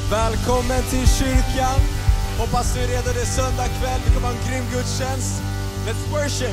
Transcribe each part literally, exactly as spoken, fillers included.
Välkommen till kyrkan. Hoppas du är redo, det är söndag kväll. Vi kommer ha en grym gudstjänst. Let's worship.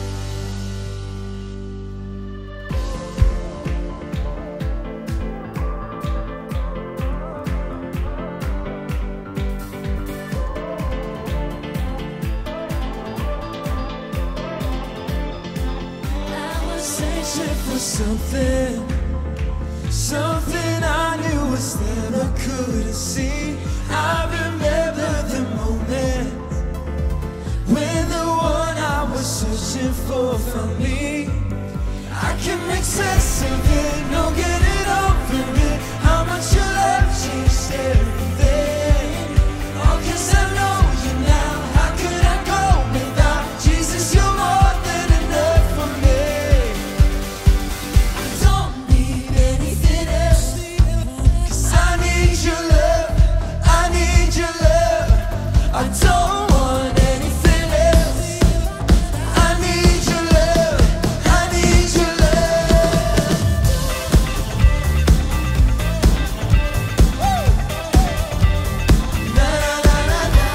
For something, something I knew was there but couldn't see. I remember the moment when the one I was searching for found me. I can make sense of it, no getting over it. How much your love changed everything. All 'cause I know you now. How could I go without Jesus? You're more than enough for me. I don't want anything else. I need your love. I need your love. Woo! Na na na na.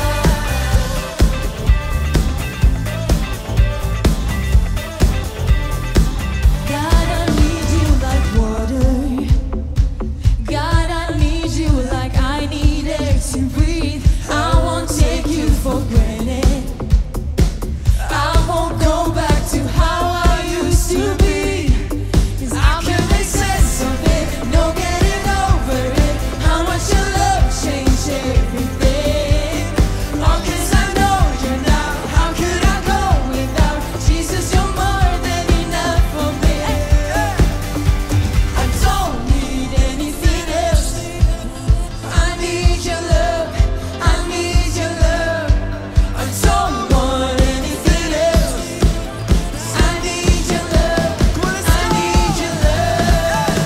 God, I need you like water. God, I need you like I need air to breathe. I won't take you for granted. I won't go back to how I used to be. 'Cause I can't make sense of it, no getting over it. How much your love changed everything. All 'cause I know you now. How could I go without Jesus? You're more than enough for me. I don't need anything else. I need your love. I need your love. I don't want anything else. I need your love. I need your love.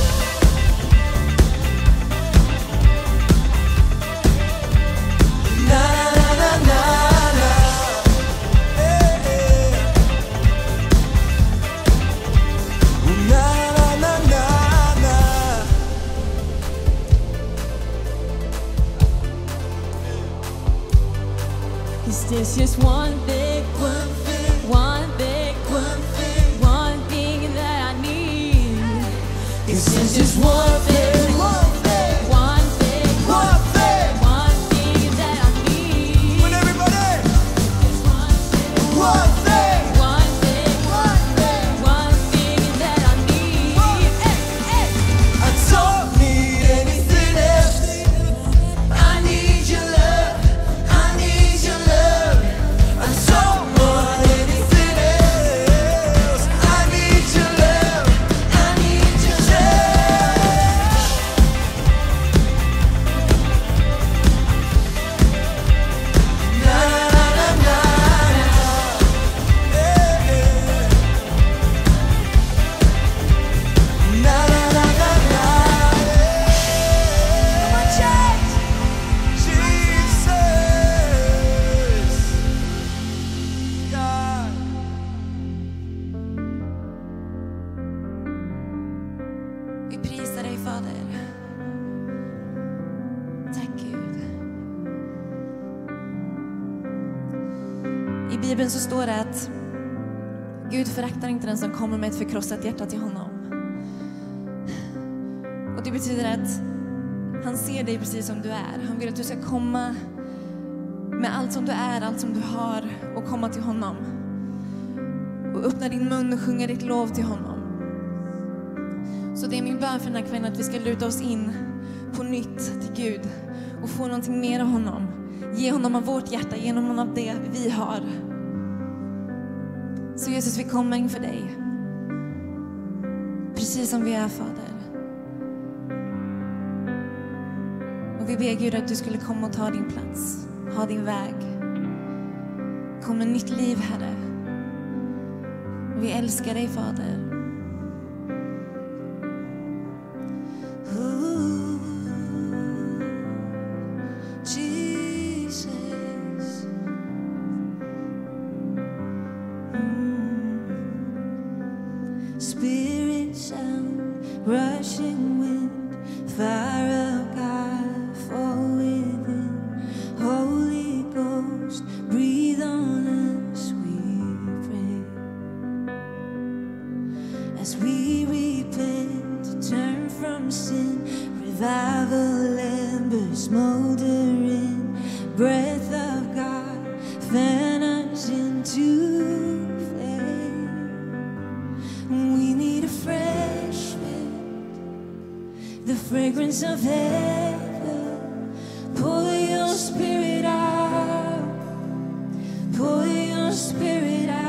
Na na na na na. Hey, hey. Na na na na na. Cause there's just one thing, one thing, one thing, one thing, one thing that I need. Cause there's just one thing, one thing, one thing, one thing, one thing that I need. When everybody, there's one thing, one thing, one thing, one thing, one thing that I need. Hey, hey. I don't need anything else. I need your love. I need your love. I don't want anything else. I need your love. I need your love. Na na na na na. Yeah, yeah. Na na na na na. Come on, church. Jesus, God. Vi prisar dig, Fader. Tack, Gud. I Bibeln så står det att Gud föraktar inte den som kommer med ett förkrossat hjärta till honom. Och det betyder att han ser dig precis som du är. Han vill att du ska komma med allt som du är, allt som du har och komma till honom. Och öppna din mun och sjunga ditt lov till honom. Så det är min bön för den här kvällen att vi ska luta oss in på nytt till Gud och få någonting mer av honom. Ge honom av vårt hjärta, ge honom av det vi har. Så Jesus, vi kommer inför dig. Precis som vi är, Fader. Och vi ber Gud att du skulle komma och ta din plats. Ha din väg. Kom med nytt liv, Herre. Och vi älskar dig, Fader. Ooh, Jesus. Mm. Spirit sound, rushing wind, fire of God falling. revival embers smoldering, breath of God, fan us into flame. We need a fresh wind, the fragrance of heaven. Pour your spirit out, pour your spirit out.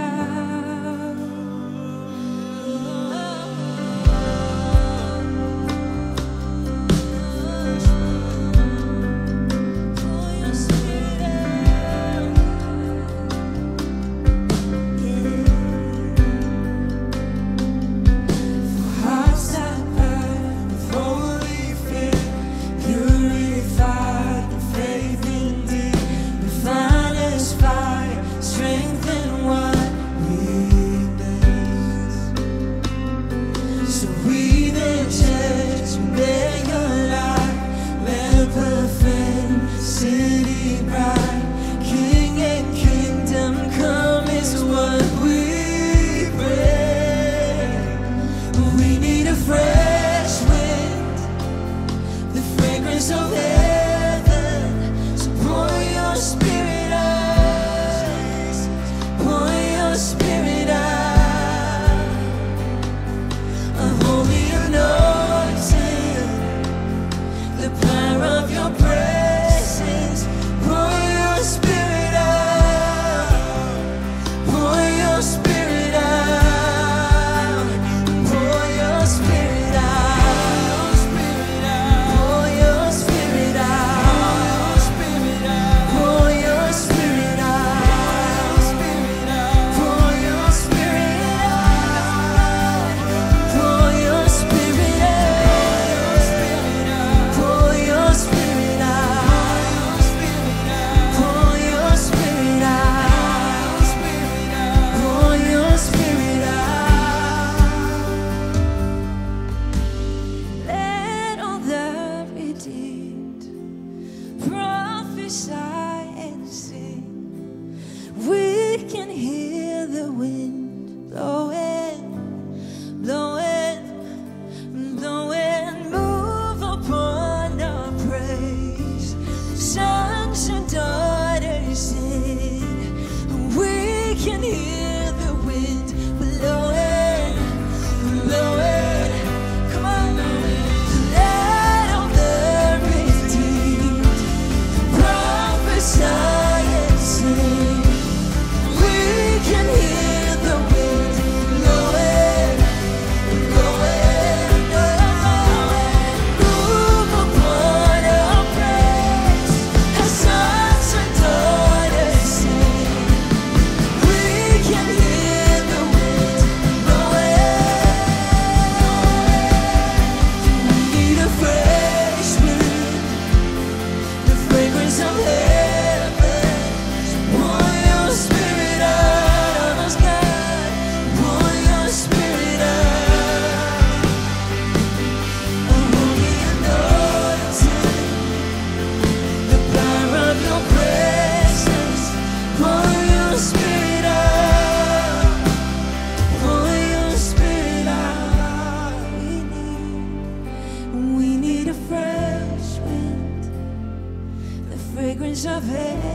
Of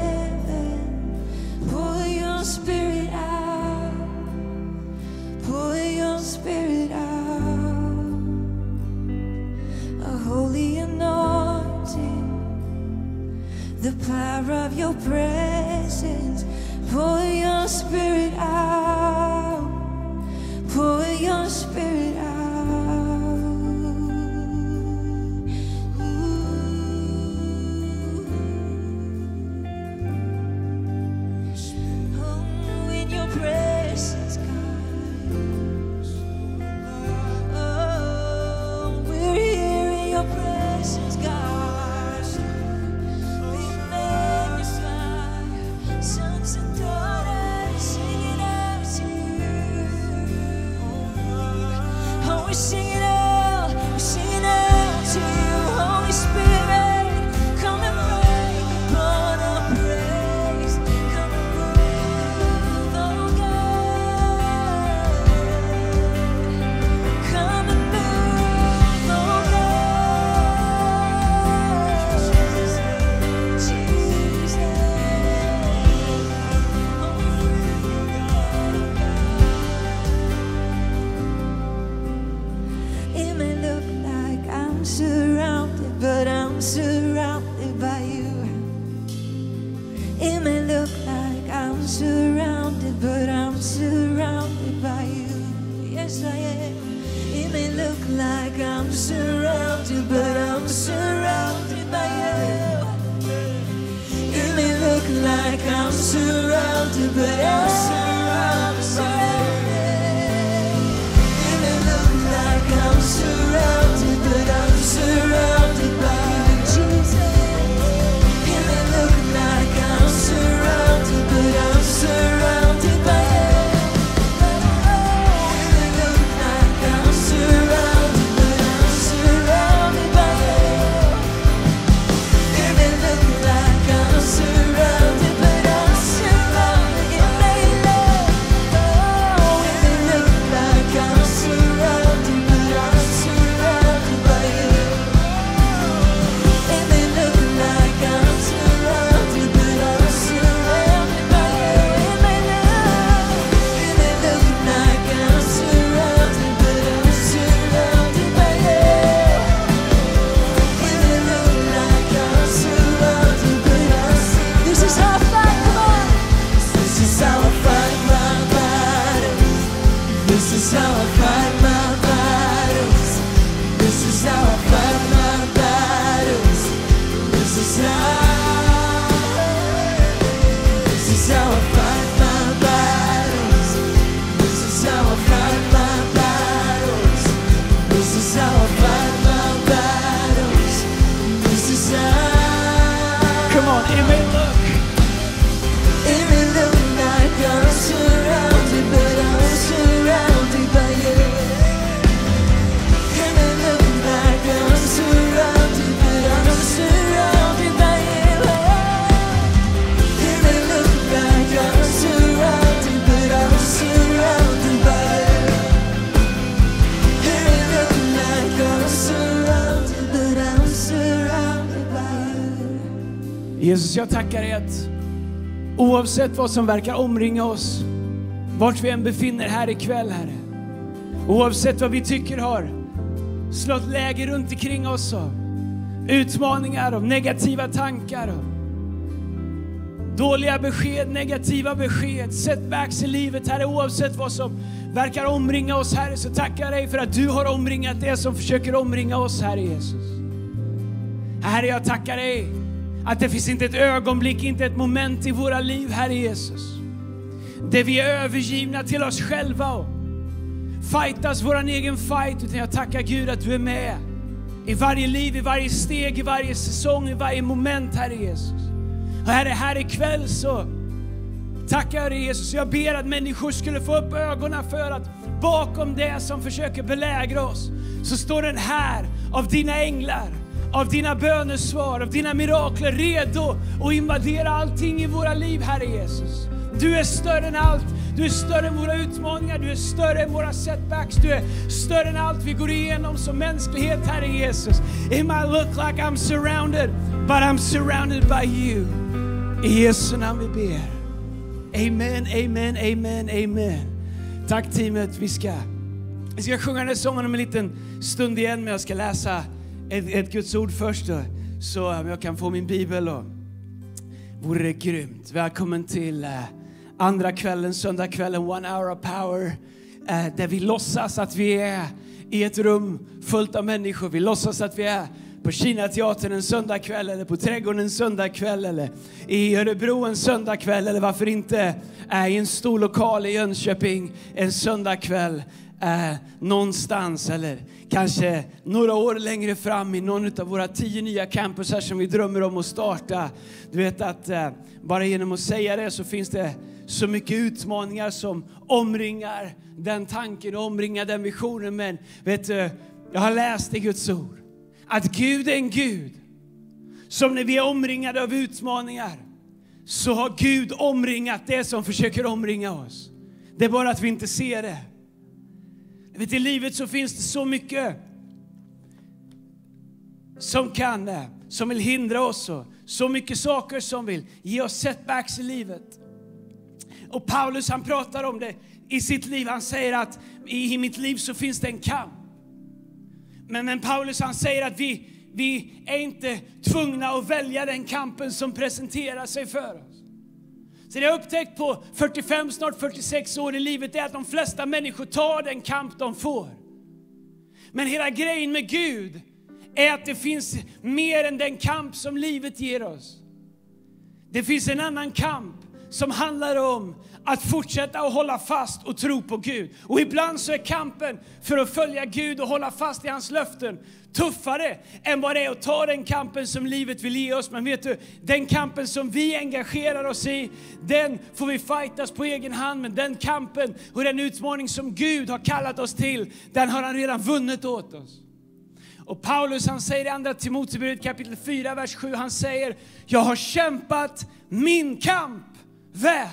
heaven, pour your spirit out, pour your spirit out, a holy anointing, the power of your presence, pour your spirit out, pour your spirit out. Sons and daughters singing out to you. I'm surrounded by you. It may look like I'm surrounded, but I'm surrounded by you. Yes, I am. It may look like I'm surrounded, but I'm surrounded by you. It may look like I'm surrounded, but I'm surrounded by you. It may look like I'm surrounded, but I'm surrounded by you, Jesus. It may look like I'm surrounded, but I'm surrounded by you. It may look like I'm surrounded, but I'm surrounded by you. It may look like I'm surrounded, but I'm surrounded. It may look, oh, it may look like I'm surrounded, but I'm surrounded by you. It may look like I'm surrounded, but I'm surrounded by you. It may look, it may look like I'm surrounded, but I'm surrounded by you. It may look like I'm surrounded, but I'm surrounded. This is how I fight, come on. This is how I fight my battles. This is how I fight my battles. This is how I fight my battles. This is how. This is how I fight my battles. This is how I fight my battles. This is how I fight my battles. This is how. Come on, it may look. It may look like I'm surrounded, but I'm surrounded by you. It may look like I'm surrounded, but I'm surrounded by you. It may look like I'm surrounded, but I'm surrounded by you. It may look like I'm surrounded, but I'm surrounded by you. Jesus, jag tackar dig att oavsett vad som verkar omringa oss, vart vi än befinner här ikväll, Herre, oavsett vad vi tycker har slått läger runt omkring oss av utmaningar, av negativa tankar, av dåliga besked, negativa besked, setbacks i livet, Herre, oavsett vad som verkar omringa oss, Herre, så tackar jag dig för att du har omringat det som försöker omringa oss, Herre Jesus. Herre, jag tackar dig att det finns inte ett ögonblick, inte ett moment i våra liv, Herre Jesus, där vi är övergivna till oss själva och fightas våran egen fight, utan jag tackar Gud att du är med i varje liv, i varje steg, i varje säsong, i varje moment, Herre Jesus. Och Herre, här ikväll så tackar jag dig, Jesus. Jag ber att människor skulle få upp ögonen för att bakom det som försöker belägra oss så står den här av dina änglar, av dina bönesvar, av dina mirakler, redo att invadera allting i våra liv, Herre Jesus. Du är större än allt. Du är större än våra utmaningar. Du är större än våra setbacks. Du är större än allt vi går igenom som mänsklighet, Herre Jesus. It might look like I'm surrounded, but I'm surrounded by you. I Jesu namn vi ber. Amen, amen, amen, amen. Tack teamet. Vi ska, vi ska sjunga den här sången om en liten stund igen, men jag ska läsa ett, ett Guds ord först då, så om jag kan få min bibel och vore det grymt. Välkommen till uh, andra kvällen, söndagskvällen, One Hour of Power, uh, där vi låtsas att vi är i ett rum fullt av människor. Vi låtsas att vi är på Kinateatern en söndagkväll, eller på Trädgården en söndagkväll, eller i Örebro en söndagkväll, eller varför inte uh, i en stor lokal i Jönköping en söndagkväll. Uh, någonstans, eller kanske några år längre fram i någon av våra tio nya campusar som vi drömmer om att starta. Du vet att uh, bara genom att säga det så finns det så mycket utmaningar som omringar den tanken och omringar den visionen. Men vet du, jag har läst i Guds ord att Gud är en Gud som, när vi är omringade av utmaningar, så har Gud omringat det som försöker omringa oss. Det är bara att vi inte ser det. Vet, i livet så finns det så mycket som kan, som vill hindra oss, och så mycket saker som vill ge oss setbacks i livet. Och Paulus, han pratar om det i sitt liv. Han säger att i mitt liv så finns det en kamp. Men, men Paulus, han säger att vi, vi är inte tvungna att välja den kampen som presenterar sig för oss. Så det jag har upptäckt på fyrtiofem, snart fyrtiosex år i livet är att de flesta människor tar den kamp de får. Men hela grejen med Gud är att det finns mer än den kamp som livet ger oss. Det finns en annan kamp som handlar om att fortsätta att hålla fast och tro på Gud. Och ibland så är kampen för att följa Gud och hålla fast i hans löften tuffare än vad det är att ta den kampen som livet vill ge oss. Men vet du, den kampen som vi engagerar oss i, den får vi fightas på egen hand. Men den kampen och den utmaning som Gud har kallat oss till, den har han redan vunnit åt oss. Och Paulus, han säger i andra Timoteusbrevet kapitel fyra, vers sju, han säger: jag har kämpat min kamp väl.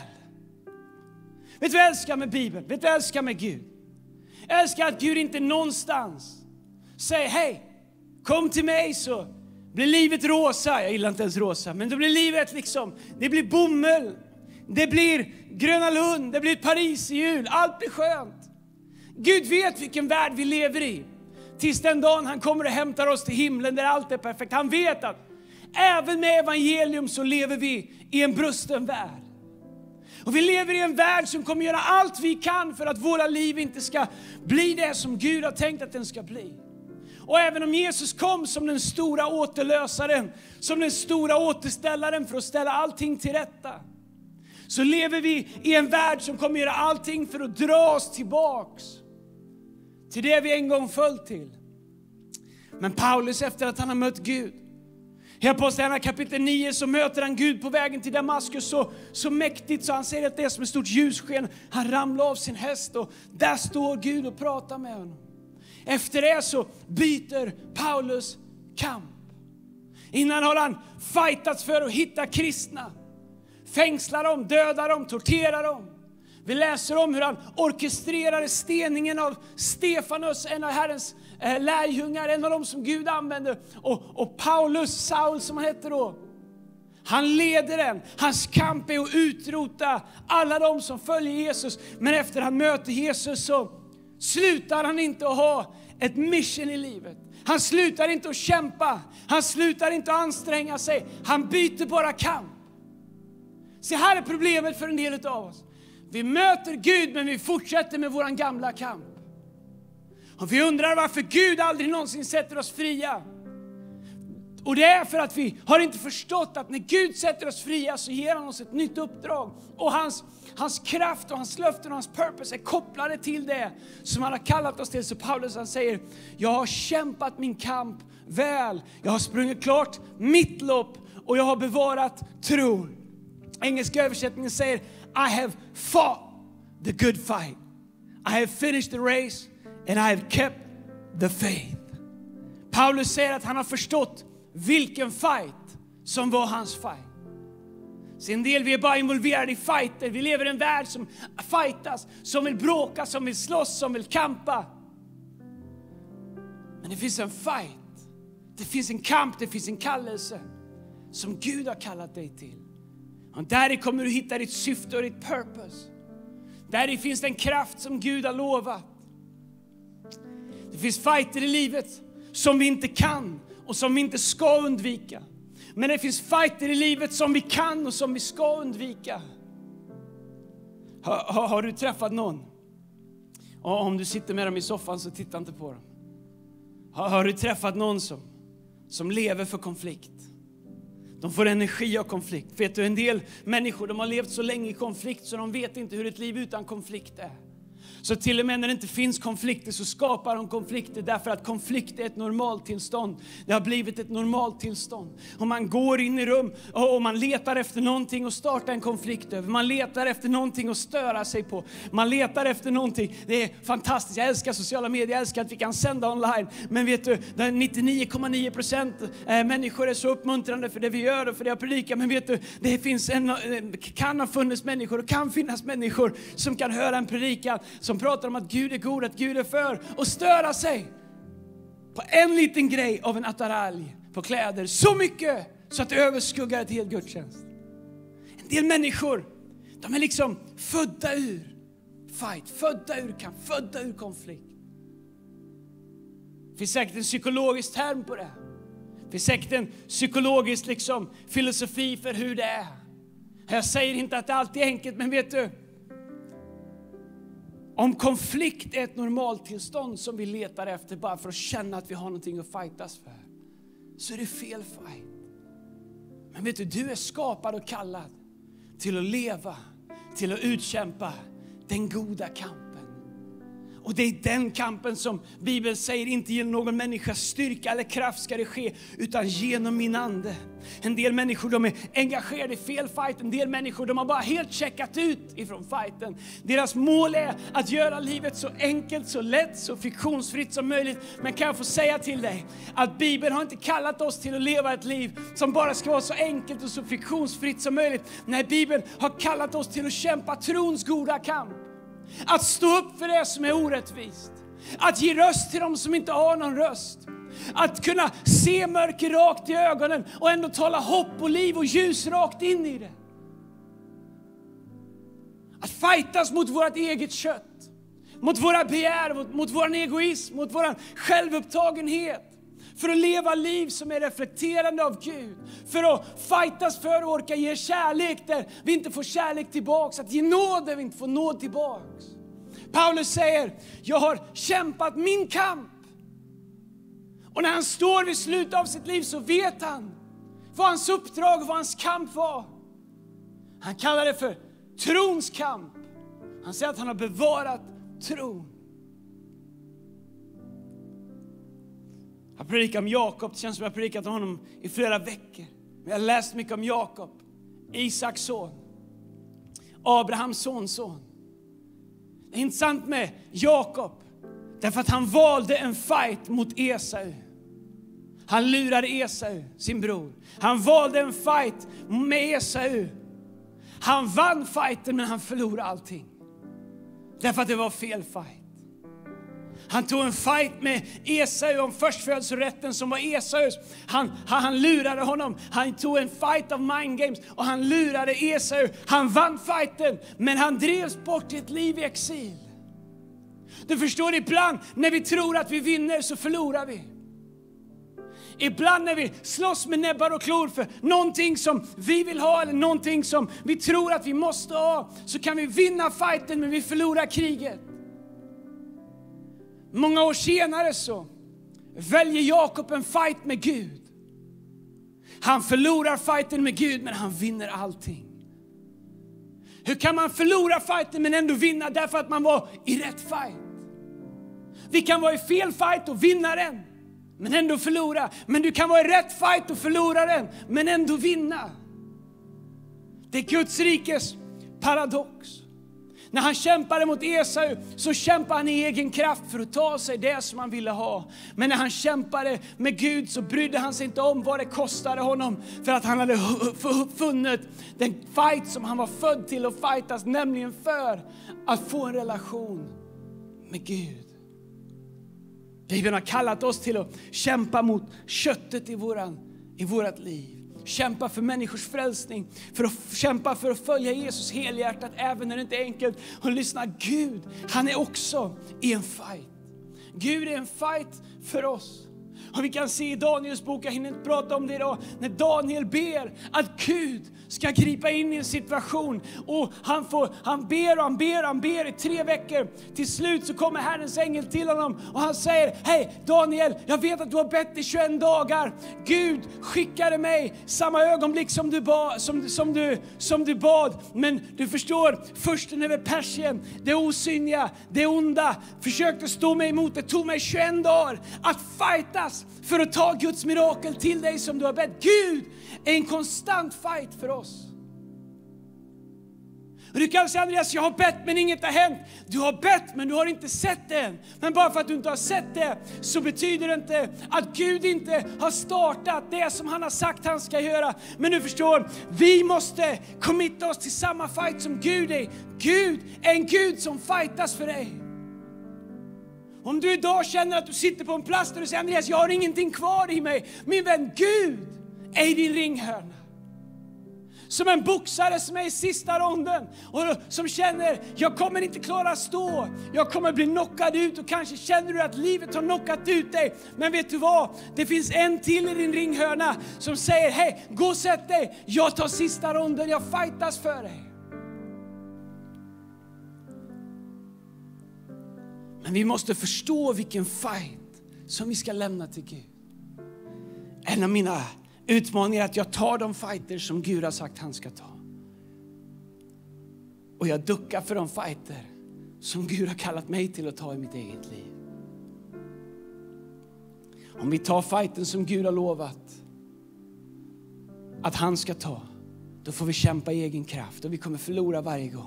Vet du vad jag älskar med Bibeln? Vet du vad jag älskar med Gud? Jag älskar att Gud inte någonstans säger: hej, kom till mig så blir livet rosa. Jag gillar inte ens rosa, men då blir livet liksom, det blir bomull, det blir Gröna Lund, det blir Paris i jul, allt blir skönt. Gud vet vilken värld vi lever i. Tills den dagen han kommer och hämtar oss till himlen där allt är perfekt. Han vet att även med evangelium så lever vi i en brusten värld. Och vi lever i en värld som kommer göra allt vi kan för att våra liv inte ska bli det som Gud har tänkt att den ska bli. Och även om Jesus kom som den stora återlösaren, som den stora återställaren för att ställa allting till rätta, så lever vi i en värld som kommer göra allting för att dra oss tillbaks till det vi en gång föll till. Men Paulus, efter att han har mött Gud, i Apostlagärningarna kapitel nio, så möter han Gud på vägen till Damaskus så, så mäktigt så han säger att det är som ett stort ljussken. Han ramlar av sin häst och där står Gud och pratar med honom. Efter det så byter Paulus kamp. Innan har han fightats för att hitta kristna. Fängsla dem, döda dem, tortera dem. Vi läser om hur han orkestrerade steningen av Stefanus, en av Herrens eh, lärjungar, en av dem som Gud använde. Och, och Paulus, Saul som han heter då, han leder den. Hans kamp är att utrota alla de som följer Jesus. Men efter han möter Jesus så slutar han inte att ha ett mission i livet. Han slutar inte att kämpa. Han slutar inte att anstränga sig. Han byter bara kamp. Så här är problemet för en del av oss. Vi möter Gud men vi fortsätter med våran gamla kamp. Och vi undrar varför Gud aldrig någonsin sätter oss fria. Och det är för att vi har inte förstått att när Gud sätter oss fria så ger han oss ett nytt uppdrag. Och hans, hans kraft och hans löften och hans purpose är kopplade till det som han har kallat oss till. Så Paulus, han säger: jag har kämpat min kamp väl. Jag har sprungit klart mitt lopp och jag har bevarat tron. Engelska översättningen säger: I have fought the good fight. I have finished the race and I have kept the faith. Paulus säger att han har förstått vilken fight som var hans fight. Så en del, vi är bara involverade i fighter. Vi lever i en värld som fightas, som vill bråka, som vill slåss, som vill kampa. Men det finns en fight. Det finns en kamp, det finns en kallelse som Gud har kallat dig till. Och där kommer du hitta ditt syfte och ditt purpose. Där finns den kraft som Gud har lovat. Det finns fighter i livet som vi inte kan och som vi inte ska undvika. Men det finns fighter i livet som vi kan och som vi ska undvika. Har, har, har du träffat någon? Och om du sitter med dem i soffan så titta inte på dem. Har, har du träffat någon som, som lever för konflikt? De får energi av konflikt. Vet du, en del människor, de har levt så länge i konflikt så de vet inte hur ett liv utan konflikt är. Så till och med när det inte finns konflikter så skapar de konflikter därför att konflikt är ett normalt tillstånd. Det har blivit ett normalt tillstånd. Och man går in i rum och man letar efter någonting och startar en konflikt över. Man letar efter någonting att störa sig på. Man letar efter någonting. Det är fantastiskt. Jag älskar sociala medier. Jag älskar att vi kan sända online. Men vet du, nittionio komma nio procent människor är så uppmuntrande för det vi gör och för det jag predikar. Men vet du, det finns en, kan ha funnits människor och kan finnas människor som kan höra en predikan som pratar om att Gud är god, att Gud är för, och störa sig på en liten grej av en attaralj på kläder så mycket så att det överskuggar ett helt gudstjänst. En del människor, de är liksom födda ur fight, födda ur kamp, födda ur konflikt. Det finns säkert en psykologisk term på det. Det är säkert en psykologisk liksom, filosofi för hur det är. Jag säger inte att det alltid är enkelt, men vet du? Om konflikt är ett normaltillstånd som vi letar efter bara för att känna att vi har någonting att fightas för, så är det fel fight. Men vet du, du är skapad och kallad till att leva, till att utkämpa den goda kampen. Och det är den kampen som Bibeln säger inte genom någon människas styrka eller kraft ska det ske, utan genom min ande. En del människor de är engagerade i fel fight. En del människor de har bara helt checkat ut ifrån fighten. Deras mål är att göra livet så enkelt, så lätt, så fiktionsfritt som möjligt. Men kan jag få säga till dig att Bibeln har inte kallat oss till att leva ett liv som bara ska vara så enkelt och så fiktionsfritt som möjligt. Nej, Bibeln har kallat oss till att kämpa trons goda kamp. Att stå upp för det som är orättvist. Att ge röst till dem som inte har någon röst. Att kunna se mörker rakt i ögonen och ändå tala hopp och liv och ljus rakt in i det. Att fightas mot vårt eget kött. Mot våra begär, mot, mot vår egoism, mot vår självupptagenhet. För att leva liv som är reflekterande av Gud. För att fightas för att orka ge kärlek där vi inte får kärlek tillbaks. Att ge nåd där vi inte får nåd tillbaks. Paulus säger, jag har kämpat min kamp. Och när han står vid slutet av sitt liv så vet han vad hans uppdrag och vad hans kamp var. Han kallar det för trons kamp. Han säger att han har bevarat tron. Jag predikar om Jakob. Det känns som jag har predikat om honom i flera veckor. Men jag har läst mycket om Jakob. Isaks son. Abrahams sonson. Det är intressant med Jakob. Därför att han valde en fight mot Esau. Han lurade Esau, sin bror. Han valde en fight med Esau. Han vann fighten men han förlorade allting. Därför att det var fel fight. Han tog en fight med Esau om förstfödslorätten som var Esaus. Han, han, han lurade honom. Han tog en fight of mind games och han lurade Esau. Han vann fighten men han drevs bort till ett liv i exil. Du förstår, ibland när vi tror att vi vinner så förlorar vi. Ibland när vi slåss med näbbar och klor för någonting som vi vill ha eller någonting som vi tror att vi måste ha, så kan vi vinna fighten men vi förlorar kriget. Många år senare så väljer Jakob en fight med Gud. Han förlorar fighten med Gud men han vinner allting. Hur kan man förlora fighten men ändå vinna? Därför att man var i rätt fight. Vi kan vara i fel fight och vinna den men ändå förlora. Men du kan vara i rätt fight och förlora den men ändå vinna. Det är Guds rikes paradox. När han kämpade mot Esau så kämpade han i egen kraft för att ta sig det som han ville ha. Men när han kämpade med Gud så brydde han sig inte om vad det kostade honom. För att han hade funnit den fight som han var född till att fightas. Nämligen för att få en relation med Gud. Bibeln har kallat oss till att kämpa mot köttet i, våran, i vårat liv. Kämpa för människors frälsning. För att kämpa för att följa Jesus helhjärtat även när det inte är enkelt. Och lyssna, Gud, han är också i en fight. Gud är en fight för oss. Och vi kan se i Daniels bok, jag hinner inte prata om det idag, när Daniel ber att Gud ska gripa in i en situation. Och han, får, han ber och han ber och han ber i tre veckor. Till slut så kommer Herrens ängel till honom och han säger: hej Daniel, jag vet att du har bett i tjugoett dagar. Gud skickade mig samma ögonblick som du, ba, som, som, du, som du bad. Men du förstår, försten över Persien, det osynliga, det onda, försökte stå mig emot. Det tog mig tjugoett dagar att fightas för att ta Guds mirakel till dig som du har bett. Gud är en konstant fight för oss. Och du kan säga: Andreas, jag har bett men inget har hänt. Du har bett men du har inte sett det än. Men bara för att du inte har sett det så betyder det inte att Gud inte har startat det som han har sagt han ska göra. Men du förstår, vi måste committa oss till samma fight som Gud är. Gud är en Gud som fightas för dig. Om du idag känner att du sitter på en plats där du säger: Andreas, jag har ingenting kvar i mig. Min vän, Gud är i din ringhörna. Som en boxare som är i sista ronden och som känner, jag kommer inte klara att stå. Jag kommer bli knockad ut, och kanske känner du att livet har knockat ut dig. Men vet du vad? Det finns en till i din ringhörna som säger, hej, gå och sätt dig. Jag tar sista ronden, jag fightas för dig. Men vi måste förstå vilken fight som vi ska lämna till Gud. En av mina utmaningar är att jag tar de fighter som Gud har sagt han ska ta. Och jag duckar för de fighter som Gud har kallat mig till att ta i mitt eget liv. Om vi tar fighten som Gud har lovat att han ska ta, då får vi kämpa i egen kraft och vi kommer förlora varje gång.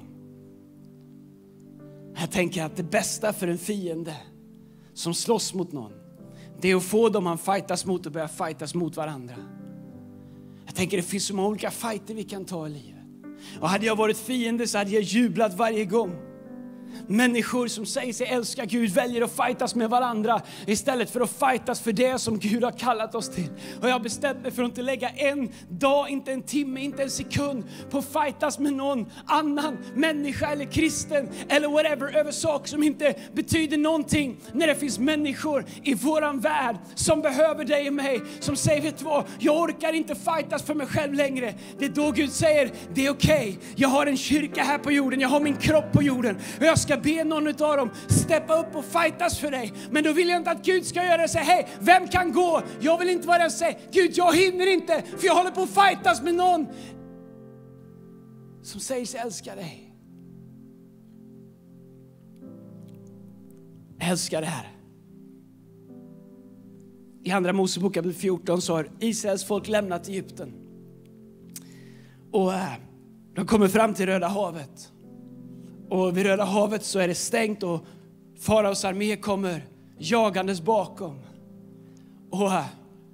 Jag tänker att det bästa för en fiende som slåss mot någon, det är att få dem han fightas mot och börja fightas mot varandra. Jag tänker det finns så många olika fighter vi kan ta i livet. Och hade jag varit fiende så hade jag jublat varje gång. Människor som säger sig älska Gud väljer att fightas med varandra istället för att fightas för det som Gud har kallat oss till. Och jag har bestämt mig för att inte lägga en dag, inte en timme, inte en sekund på att fightas med någon annan människa eller kristen eller whatever över sak som inte betyder någonting. När det finns människor i våran värld som behöver dig och mig, som säger, vet du vad, jag orkar inte fightas för mig själv längre. Det är då Gud säger, det är okej. Okay. Jag har en kyrka här på jorden, jag har min kropp på jorden och jag ska be någon av dem steppa upp och fightas för dig. Men då vill jag inte att Gud ska göra det och säga, hej, vem kan gå? Jag vill inte vara den som säger, Gud, jag hinner inte, för jag håller på att fightas med någon som säger sig älska dig. Älskar det här. I andra Mosebok kapitel fjorton så har Israels folk lämnat Egypten. Och äh, de kommer fram till Röda havet. Och vid Röda havet så är det stängt och faraos armé kommer jagandes bakom. Och äh,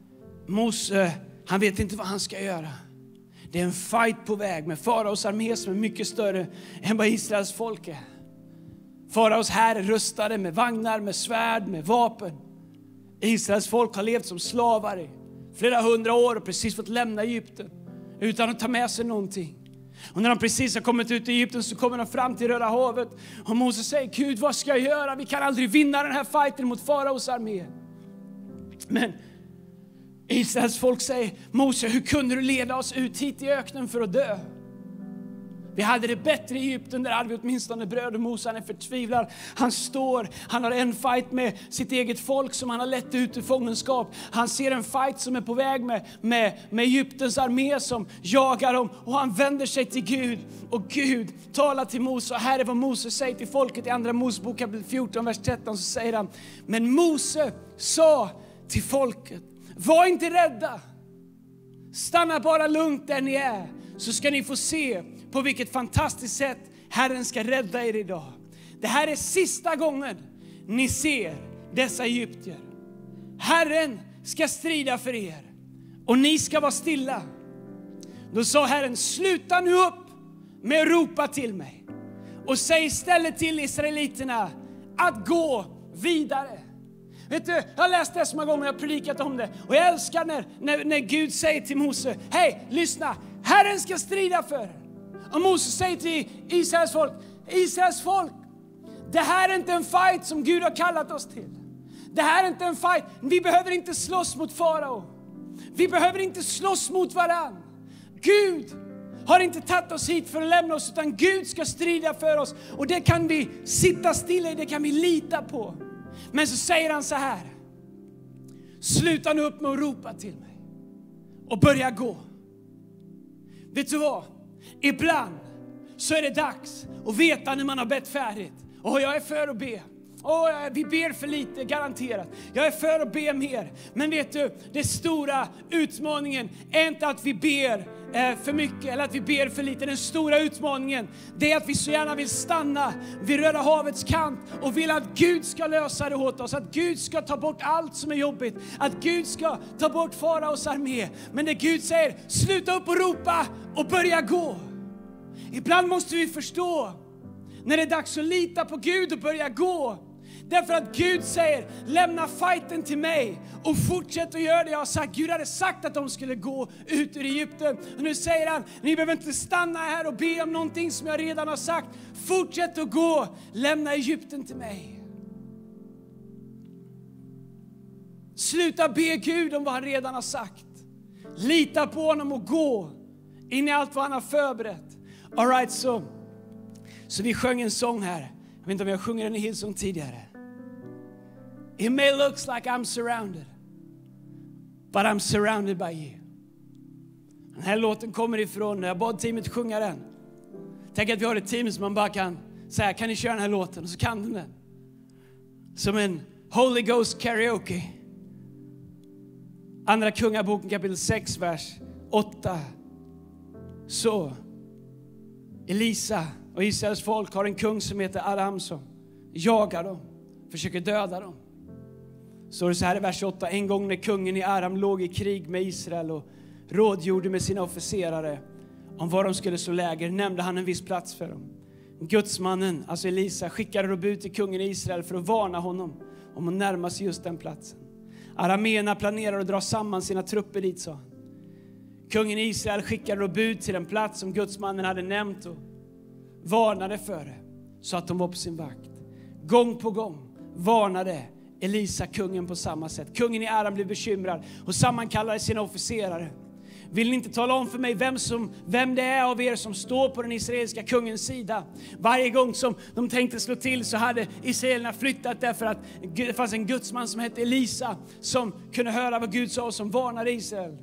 Mose, han vet inte vad han ska göra. Det är en fight på väg med faraos armé som är mycket större än vad Israels folk är. Faraos här är rustade med vagnar, med svärd, med vapen. Israels folk har levt som slavar i flera hundra år och precis fått lämna Egypten utan att ta med sig någonting. Och när de precis har kommit ut i Egypten så kommer de fram till Röda havet. Och Moses säger, Gud, vad ska jag göra? Vi kan aldrig vinna den här fighten mot faraos armé. Men Israels folk säger, Mose, hur kunde du leda oss ut hit i öknen för att dö? Vi hade det bättre i Egypten, där hade vi åtminstone bröd. Och Mose, han är förtvivlad. Han står, han har en fight med sitt eget folk som han har lett ut ur fångenskap. Han ser en fight som är på väg med, med, med Egyptens armé som jagar dem. Och han vänder sig till Gud. Och Gud talar till Mose. Och här är vad Mose säger till folket i andra Mosebok kapitel fjorton, vers tretton. Så säger han, men Mose sa till folket, var inte rädda. Stanna bara lugnt där ni är. Så ska ni få se på vilket fantastiskt sätt Herren ska rädda er idag. Det här är sista gången ni ser dessa egyptier. Herren ska strida för er och ni ska vara stilla. Då sa Herren, sluta nu upp med att ropa till mig och säg istället till israeliterna att gå vidare. Vet du, jag har läst det så många gånger, jag har predikat om det. Och jag älskar när, när, när Gud säger till Mose, hej, lyssna, Herren ska strida för er. Och Mose säger till Israels folk, Israels folk, det här är inte en fight som Gud har kallat oss till. Det här är inte en fight, vi behöver inte slåss mot farao. Vi behöver inte slåss mot varann. Gud har inte tagit oss hit för att lämna oss, utan Gud ska strida för oss. Och det kan vi sitta stilla i, det kan vi lita på. Men så säger han så här, sluta nu upp med att ropa till mig och börja gå. Vet du vad? Ibland så är det dags att veta när man har bett färdigt. Och jag är för att be. Och vi ber för lite, garanterat. Jag är för att be mer. Men vet du, det stora utmaningen är inte att vi ber eh, för mycket eller att vi ber för lite. Den stora utmaningen, det är att vi så gärna vill stanna vid Röda havets kant och vill att Gud ska lösa det åt oss. Att Gud ska ta bort allt som är jobbigt. Att Gud ska ta bort faraos armé. Men när Gud säger, sluta upp och ropa och börja gå. Ibland måste vi förstå när det är dags att lita på Gud och börja gå. Därför att Gud säger, lämna fighten till mig och fortsätt att göra det jag har sagt. Gud hade sagt att de skulle gå ut ur Egypten. Och nu säger han, ni behöver inte stanna här och be om någonting som jag redan har sagt. Fortsätt att gå, lämna Egypten till mig. Sluta be Gud om vad han redan har sagt. Lita på honom och gå in i allt vad han har förberett. All right, så, så vi sjöng en sång här. Jag vet inte om jag sjunger den i Hillsong tidigare. It may look like I'm surrounded, but I'm surrounded by you. Den här låten kommer ifrån, när jag bad teamet sjunga den. Tänk att vi har ett team som man bara kan säga, kan ni köra den här låten? Och så kan de den. Som en Holy Ghost karaoke. Andra Kungaboken kapitel sex, vers åtta. Så Elisa och Israels folk har en kung som heter Aram som jagar dem, försöker döda dem. Så det så här i vers åtta. En gång när kungen i Aram låg i krig med Israel och rådgjorde med sina officerare om var de skulle slå läger, nämnde han en viss plats för dem. Gudsmannen, alltså Elisa, skickade då bud till kungen i Israel för att varna honom om att närma sig just den platsen. Arameerna planerar att dra samman sina trupper dit, sa han. Kungen i Israel skickade då bud till en plats som gudsmannen hade nämnt och varnade för det, så att de var på sin vakt. Gång på gång varnade Elisa kungen på samma sätt. Kungen i Aram blev bekymrad och sammankallade sina officerare. Vill ni inte tala om för mig vem, som, vem det är av er som står på den israeliska kungens sida? Varje gång som de tänkte slå till så hade israelerna flyttat, därför att det fanns en gudsman som hette Elisa som kunde höra vad Gud sa och som varnade Israel.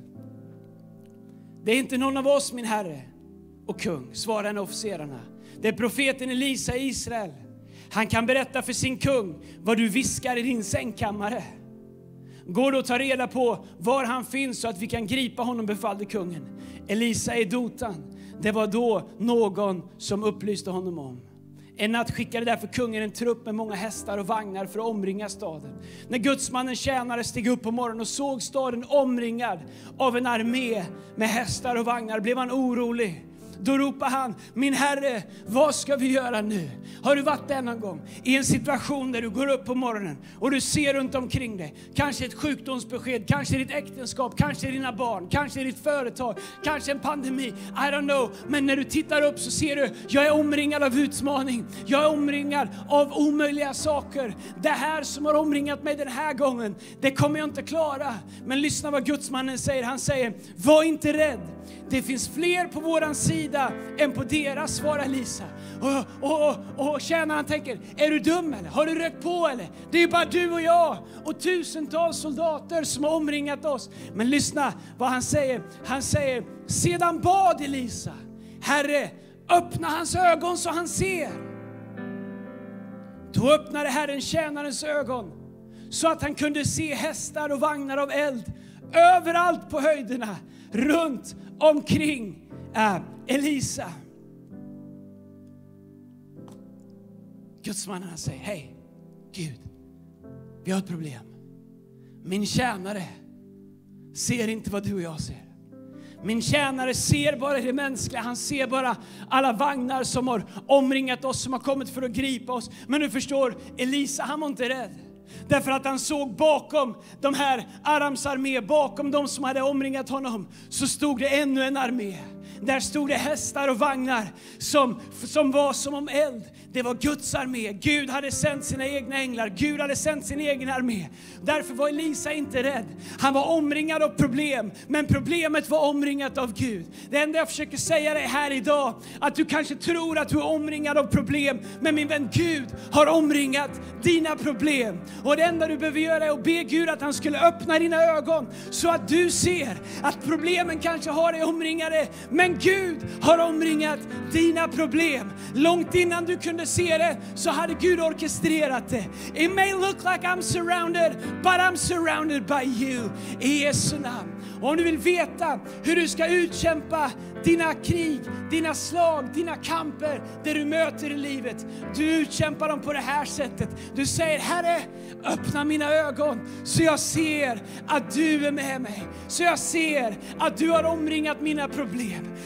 Det är inte någon av oss, min herre och kung, svarade officerarna. Det är profeten Elisa i Israel. Han kan berätta för sin kung vad du viskar i din sängkammare. Gå då och ta reda på var han finns så att vi kan gripa honom, befallde kungen. Elisa i Dotan. Det var då någon som upplyste honom om. En natt skickade därför kungen en trupp med många hästar och vagnar för att omringa staden. När gudsmannen tjänare steg upp på morgonen och såg staden omringad av en armé med hästar och vagnar blev han orolig. Då ropar han, min herre, vad ska vi göra nu? Har du varit där någon gång i en situation där du går upp på morgonen och du ser runt omkring dig, kanske ett sjukdomsbesked, kanske ditt äktenskap, kanske dina barn, kanske ditt företag, kanske en pandemi, I don't know. Men när du tittar upp så ser du, jag är omringad av utmaning, jag är omringad av omöjliga saker. Det här som har omringat mig den här gången, det kommer jag inte klara. Men lyssna vad gudsmannen säger, han säger, var inte rädd. Det finns fler på våran sida än på deras, svarar Elisa. Och, och, och, och tjänaren tänker, är du dum eller? Har du rökt på eller? Det är bara du och jag och tusentals soldater som har omringat oss. Men lyssna vad han säger. Han säger, sedan bad Elisa, Herre, öppna hans ögon så han ser. Då öppnade Herren tjänarens ögon så att han kunde se hästar och vagnar av eld överallt på höjderna runt omkring äh, Elisa. Gudsmannen säger, hej Gud, vi har ett problem. Min tjänare ser inte vad du och jag ser. Min tjänare ser bara det mänskliga. Han ser bara alla vagnar som har omringat oss, som har kommit för att gripa oss. Men du förstår, Elisa, han var inte rädd. Därför att han såg bakom de här Arams armé, bakom de som hade omringat honom, så stod det ännu en armé. Där stod det hästar och vagnar som, som var som om eld. Det var Guds armé. Gud hade sänt sina egna änglar. Gud hade sänt sin egen armé. Därför var Elisa inte rädd. Han var omringad av problem. Men problemet var omringat av Gud. Det enda jag försöker säga dig här idag, att du kanske tror att du är omringad av problem. Men min vän, Gud har omringat dina problem. Och det enda du behöver göra är att be Gud att han skulle öppna dina ögon. Så att du ser att problemen kanske har dig omringade. Men Gud har omringat dina problem. Långt innan du kunde se det så hade Gud orkestrerat det. It may look like I'm surrounded, but I'm surrounded by you. I Jesu namn. Och om du vill veta hur du ska utkämpa dina krig, dina slag, dina kamper, det du möter i livet. Du utkämpar dem på det här sättet. Du säger, Herre, öppna mina ögon så jag ser att du är med mig. Så jag ser att du har omringat mina problem.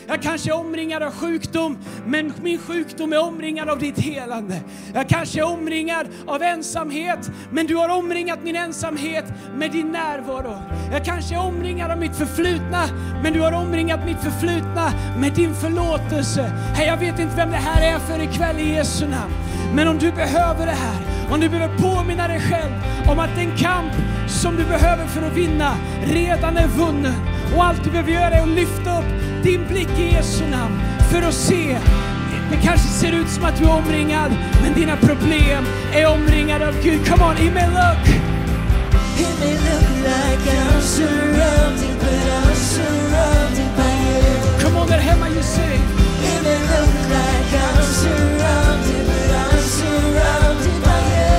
Jag kanske är omringad av sjukdom, men min sjukdom är omringad av ditt helande. Jag kanske är omringad av ensamhet, men du har omringat min ensamhet med din närvaro. Jag kanske är omringad av mitt förflutna, men du har omringat mitt förflutna med din förlåtelse. Hej, jag vet inte vem det här är för ikväll i Jesu namn. Men om du behöver det här, om du behöver påminna dig själv om att den kamp som du behöver för att vinna redan är vunnen. Och allt du behöver göra är att lyfta upp din blick i Jesu namn för att se. Det kanske ser ut som att du är omringad, men dina problem är omringade av Gud. Come on, it may look. It may look like I'm surrounded, but I'm surrounded by you. Come on, där hemma, you say. It may look like I'm surrounded, but I'm surrounded by you.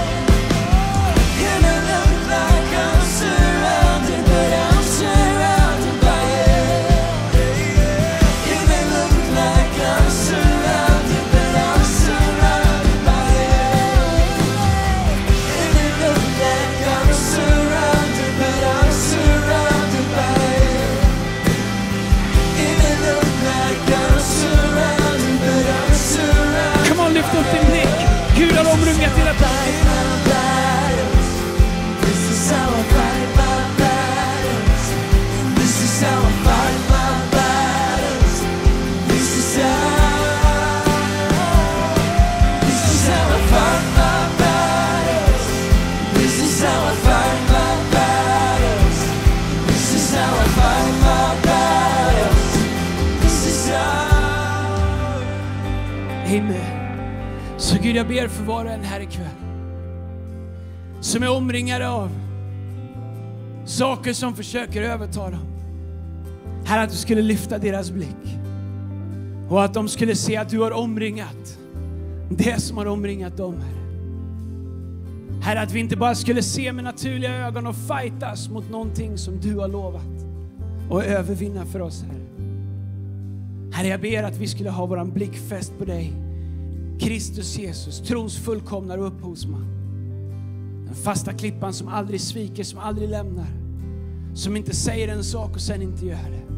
It may look like I'm surrounded, but I'm surrounded by you. It may look like I'm surrounded, but I'm surrounded by you. It may look like I'm surrounded, but I'm surrounded by you. It may look like I'm surrounded, but I'm surrounded. Come on, lyft upp din blick. Gud har omringat dina Fight my battles. This is how I fight my battles. This is how I fight my battles. This is how. This is how I fight my battles. This is how I fight my battles. This is how I fight my battles. This is how. Amen. Så Gud, jag ber för var och en här ikväll som är omringade av saker som försöker överta dem. Herre, att du skulle lyfta deras blick och att de skulle se att du har omringat det som har omringat dem, Herre. Herre, att vi inte bara skulle se med naturliga ögon och fightas mot någonting som du har lovat och övervinna för oss, Herre. Herre, jag ber att vi skulle ha våran blick fäst på dig, Kristus Jesus, trons fullkomnare och upphovsman. Den fasta klippan som aldrig sviker, som aldrig lämnar, som inte säger en sak och sen inte gör det.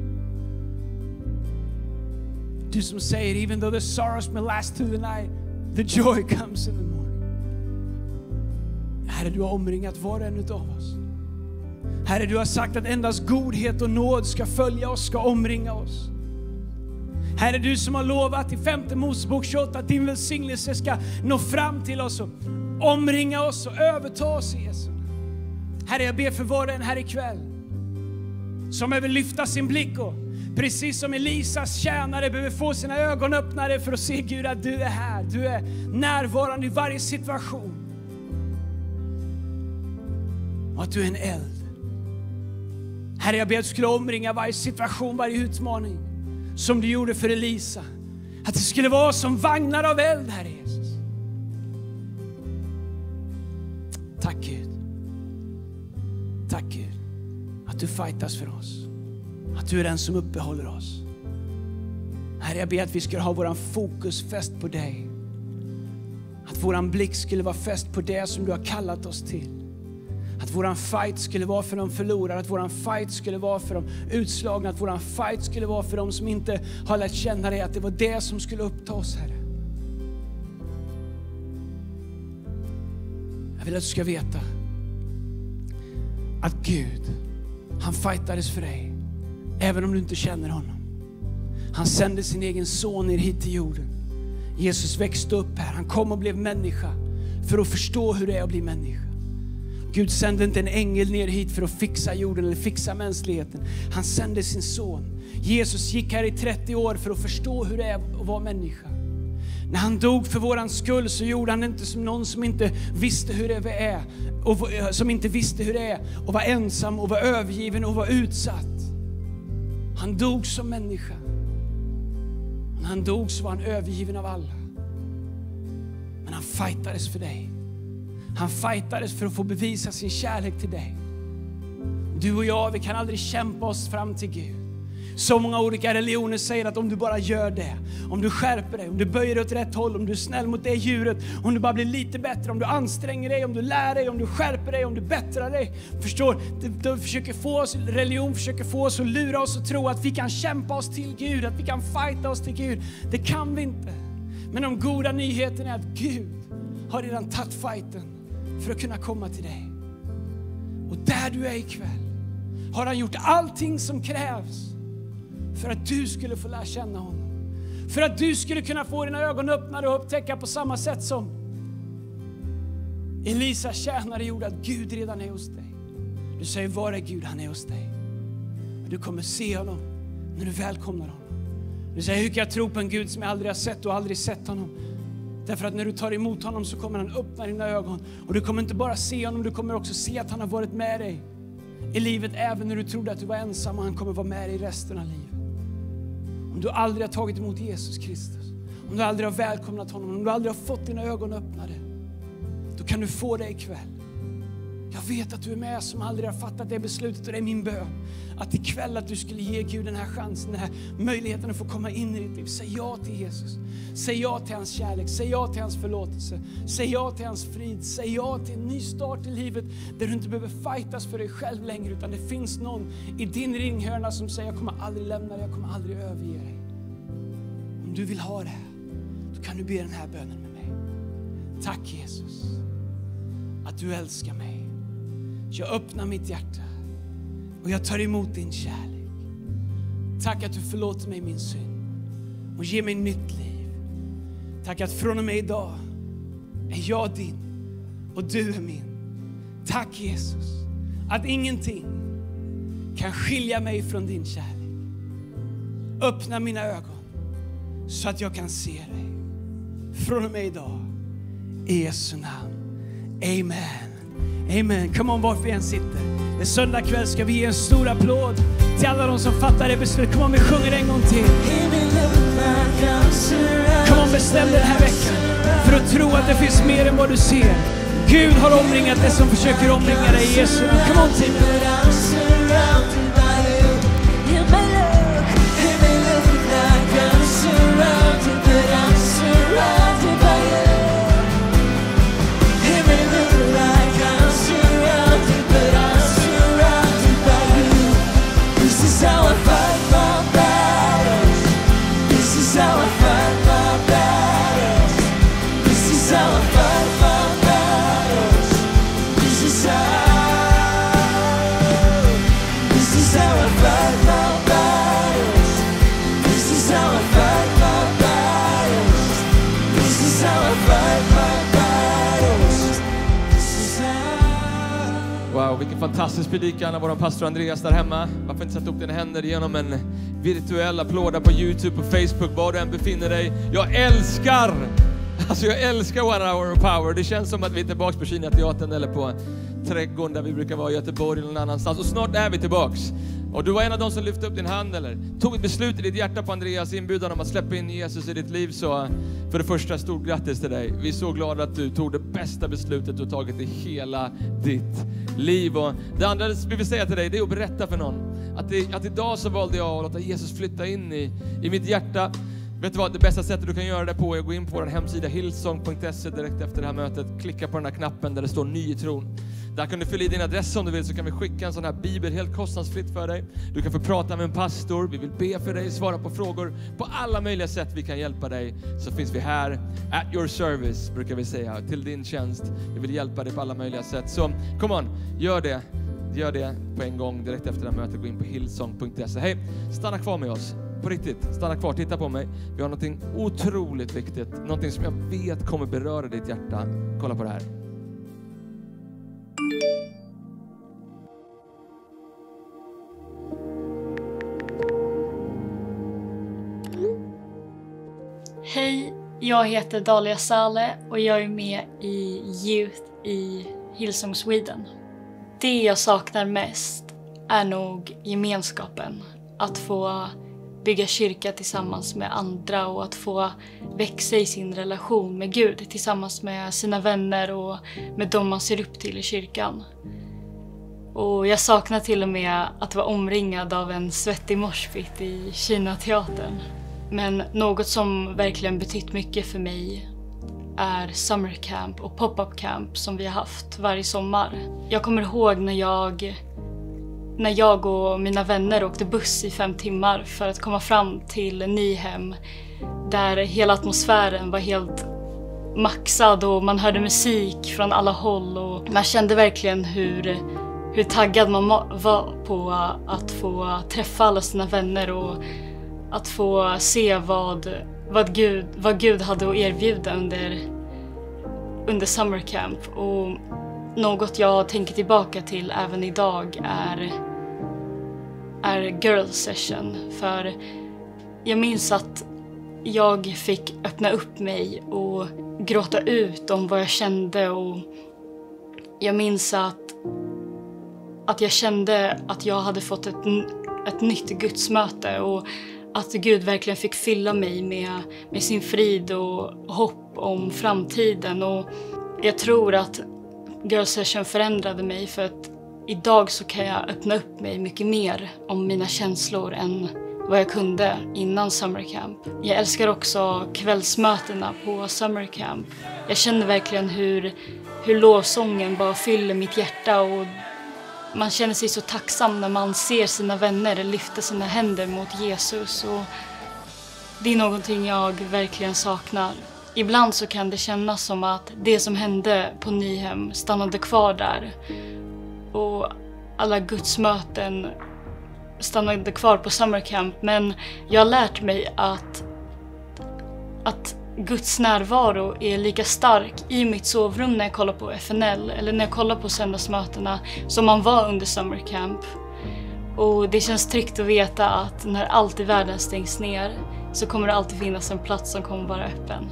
Du som säger, even though the sorrows may last through the night, the joy comes in the morning. Herre, du har omringat var och en utav oss. Herre, du har sagt att endast godhet och nåd ska följa oss, ska omringa oss. Herre, du som har lovat i femte Mosebok tjugoåtta att din välsignelse ska nå fram till oss och omringa oss och överta oss, Jesus. Herre, jag ber för var och en här ikväll som behöver lyfta sin blick och precis som Elisas tjänare behöver få sina ögon öppnade för att se, Gud, att du är här. Du är närvarande i varje situation. Och att du är en eld. Herre, jag ber att du skulle omringa varje situation, varje utmaning som du gjorde för Elisa. Att det skulle vara som vagnar av eld, Herre Jesus. Tack Gud. Tack Gud. Att du fightas för oss. Att du är den som uppehåller oss. Herre, jag ber att vi skulle ha våran fokus fäst på dig. Att våran blick skulle vara fäst på det som du har kallat oss till. Att våran fight skulle vara för de förlorare. Att våran fight skulle vara för de utslagna. Att våran fight skulle vara för de som inte har lärt känna dig. Att det var det som skulle uppta oss, Herre. Jag vill att du ska veta att Gud, han fightades för dig. Även om du inte känner honom. Han sände sin egen son ner hit till jorden. Jesus växte upp här. Han kom och blev människa för att förstå hur det är att bli människa. Gud sände inte en ängel ner hit för att fixa jorden eller fixa mänskligheten. Han sände sin son. Jesus gick här i trettio år för att förstå hur det är att vara människa. När han dog för våran skull så gjorde han inte som någon som inte visste hur det är. Och som inte visste hur det är och var ensam och var övergiven och var utsatt. Han dog som människa. När han dog så var han övergiven av alla. Men han fightades för dig. Han fightades för att få bevisa sin kärlek till dig. Du och jag, vi kan aldrig kämpa oss fram till Gud. Så många olika religioner säger att om du bara gör det, om du skärper dig, om du böjer dig åt rätt håll, om du är snäll mot det djuret, om du bara blir lite bättre, om du anstränger dig, om du lär dig, om du skärper dig, om du bättrar dig. Förstår, de försöker få oss, religion försöker få oss att lura oss och tro att vi kan kämpa oss till Gud, att vi kan fighta oss till Gud. Det kan vi inte. Men de goda nyheterna är att Gud har redan tagit fighten för att kunna komma till dig. Och där du är ikväll har han gjort allting som krävs för att du skulle få lära känna honom. För att du skulle kunna få dina ögon öppnade och upptäcka på samma sätt som Elisa tjänare gjorde, att Gud redan är hos dig. Du säger, var är Gud? Han är hos dig. Och du kommer se honom när du välkomnar honom. Du säger, hur kan jag tro på en Gud som jag aldrig har sett och aldrig sett honom? Därför att när du tar emot honom så kommer han öppna dina ögon. Och du kommer inte bara se honom, du kommer också se att han har varit med dig i livet även när du trodde att du var ensam, och han kommer vara med dig i resten av livet. Om du aldrig har tagit emot Jesus Kristus, om du aldrig har välkomnat honom, om du aldrig har fått dina ögon öppnade, då kan du få det ikväll. Jag vet att du är med som aldrig har fattat det beslutet, och det är min bön att ikväll att du skulle ge Gud den här chansen, den här möjligheten att få komma in i ditt liv. Säg ja till Jesus. Säg ja till hans kärlek. Säg ja till hans förlåtelse. Säg ja till hans frid. Säg ja till en ny start i livet där du inte behöver fightas för dig själv längre, utan det finns någon i din ringhörna som säger, jag kommer aldrig lämna dig, jag kommer aldrig överge dig. Om du vill ha det, då kan du be den här bönen med mig. Tack Jesus att du älskar mig. Jag öppnar mitt hjärta och jag tar emot din kärlek. Tack att du förlåter mig min synd och ger mig nytt liv. Tack att från och med idag är jag din och du är min. Tack Jesus att ingenting kan skilja mig från din kärlek. Öppna mina ögon så att jag kan se dig. Från och med idag, i Jesu namn. Amen. Amen. Come on, varför vi än sitter. Det är söndag kväll, ska vi ge en stor applåd till alla de som fattar det beslutet. Kom on, vi sjunger en gång till. Kom on, bestäm den här veckan för att tro att det finns mer än vad du ser. Gud har omringat det som försöker omringa dig i Jesu namn. Come on, till. Wow, vilken fantastisk predikan av vår pastor Andreas där hemma. Varför inte sätta upp dina händer genom en virtuell applåd på YouTube och Facebook, var du än befinner dig. Jag älskar, alltså jag älskar One Hour of Power. Det känns som att vi är tillbaka på Kinateatern eller på Trädgården där vi brukar vara i Göteborg eller någon annanstans. Och snart är vi tillbaks. Och du var en av dem som lyfte upp din hand eller tog ett beslut i ditt hjärta på Andreas inbjudan om att släppa in Jesus i ditt liv. Så för det första, stort grattis till dig. Vi är så glada att du tog det bästa beslutet du har tagit i hela ditt liv. Och det andra vi vill säga till dig, det är att berätta för någon att, det, att idag så valde jag att låta Jesus flytta in i, i mitt hjärta. Vet du vad, det bästa sättet du kan göra det på är att gå in på vår hemsida hillsong punkt se direkt efter det här mötet. Klicka på den här knappen där det står ny i tron. Där kan du fylla i din adress om du vill, så kan vi skicka en sån här bibel helt kostnadsfritt för dig. Du kan få prata med en pastor, vi vill be för dig, svara på frågor. På alla möjliga sätt vi kan hjälpa dig, så finns vi här at your service, brukar vi säga, till din tjänst. Vi vill hjälpa dig på alla möjliga sätt. Så come on, gör det. Gör det på en gång direkt efter det här mötet. Gå in på hillsong punkt se. Hej, stanna kvar med oss. På riktigt, stanna kvar, titta på mig. Vi har någonting otroligt viktigt. Någonting som jag vet kommer beröra ditt hjärta. Kolla på det här. Hej, jag heter Dalia Sale och jag är med i Youth i Hillsong Sweden. Det jag saknar mest är nog gemenskapen. Att få bygga kyrka tillsammans med andra och att få växa i sin relation med Gud tillsammans med sina vänner och med dem man ser upp till i kyrkan. Och jag saknar till och med att vara omringad av en svettig moshpit i Kinateatern. Men något som verkligen betytt mycket för mig är summer camp och pop-up camp som vi har haft varje sommar. Jag kommer ihåg när jag, när jag och mina vänner åkte buss i fem timmar för att komma fram till Nyhem, där hela atmosfären var helt maxad och man hörde musik från alla håll och man kände verkligen hur, hur taggad man var på att få träffa alla sina vänner och att få se vad, vad, Gud, vad Gud hade att erbjuda under, under summer camp. Och något jag tänker tillbaka till även idag är, är girl session. För jag minns att jag fick öppna upp mig och gråta ut om vad jag kände. Och jag minns att, att jag kände att jag hade fått ett, ett nytt gudsmöte och att Gud verkligen fick fylla mig med, med sin frid och hopp om framtiden. Och jag tror att Girl Session förändrade mig, för att idag så kan jag öppna upp mig mycket mer om mina känslor än vad jag kunde innan Summer Camp. Jag älskar också kvällsmötena på Summer Camp. Jag känner verkligen hur, hur lovsången bara fyller mitt hjärta och man känner sig så tacksam när man ser sina vänner lyfta sina händer mot Jesus. Och det är någonting jag verkligen saknar. Ibland så kan det kännas som att det som hände på Nyhem stannade kvar där. Och alla gudsmöten stannade kvar på Summer Camp. Men jag har lärt mig att, att Guds närvaro är lika stark i mitt sovrum när jag kollar på F N L eller när jag kollar på söndagsmötena som man var under Summer Camp. Och det känns tryggt att veta att när allt i världen stängs ner så kommer det alltid finnas en plats som kommer vara öppen.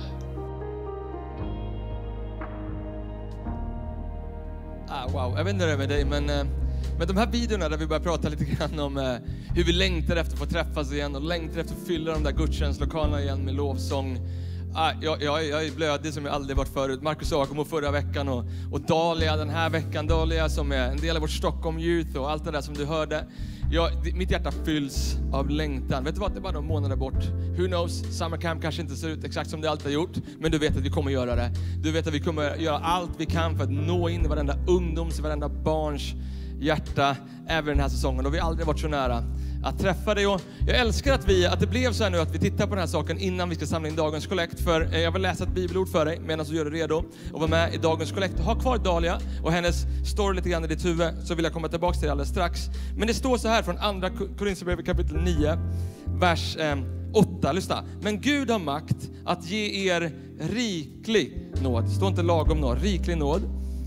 Ah, wow, jag vet inte hur det är med dig, men med de här videorna där vi börjar prata lite grann om eh, hur vi längtar efter att få träffas igen och längtar efter att fylla de där gudstjänstlokalerna igen med lovsång. Ah, jag, jag, jag är blödig som jag aldrig varit förut. Marcus Akamo förra veckan och, och Dahlia den här veckan. Dahlia som är en del av vårt Stockholm Youth och allt det där som du hörde. Jag, mitt hjärta fylls av längtan. Vet du vad, det är bara några månader bort. Who knows, Summer Camp kanske inte ser ut exakt som det alltid har gjort. Men du vet att vi kommer göra det. Du vet att vi kommer göra allt vi kan för att nå in i varenda ungdoms, varenda barns hjärta även den här säsongen. Och vi har aldrig varit så nära att träffa dig. Och jag älskar att, vi, att det blev så här nu att vi tittar på den här saken innan vi ska samla in dagens kollekt. För jag vill läsa ett bibelord för dig medan du gör dig redo och vara med i dagens kollekt. Ha kvar Dahlia och hennes story lite grann i ditt huvud, så vill jag komma tillbaka till det alldeles strax. Men det står så här från andra Korinthierbrevet kapitel nio, vers eh, åtta. Lyssna. Men Gud har makt att ge er riklig nåd. Det står inte lagom nåd, riklig nåd.